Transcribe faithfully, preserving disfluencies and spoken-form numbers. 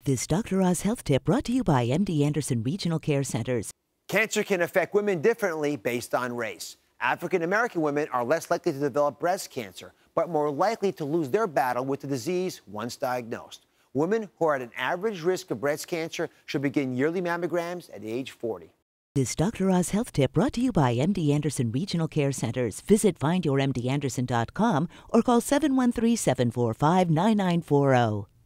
This Doctor Oz Health Tip brought to you by M D Anderson Regional Care Centers. Cancer can affect women differently based on race. African American women are less likely to develop breast cancer, but more likely to lose their battle with the disease once diagnosed. Women who are at an average risk of breast cancer should begin yearly mammograms at age forty. This Doctor Oz Health Tip brought to you by M D Anderson Regional Care Centers. Visit find your m d anderson dot com or call seven one three, seven four five, nine nine four zero.